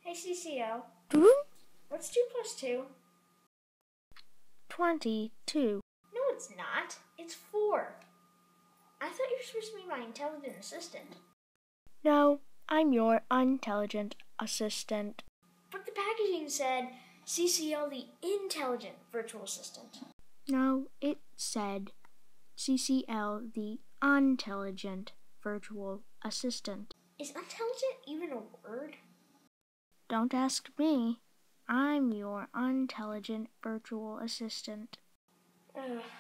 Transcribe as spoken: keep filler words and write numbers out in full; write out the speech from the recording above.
Hey, C C L. Hmm? What's two plus two? Twenty-two. No, it's not. It's four. I thought you were supposed to be my intelligent assistant. No, I'm your unintelligent assistant. But the packaging said C C L, the intelligent virtual assistant. No, it said C C L, the unintelligent virtual assistant. Is intelligent even a word? Don't ask me. I'm your unintelligent virtual assistant. Ugh.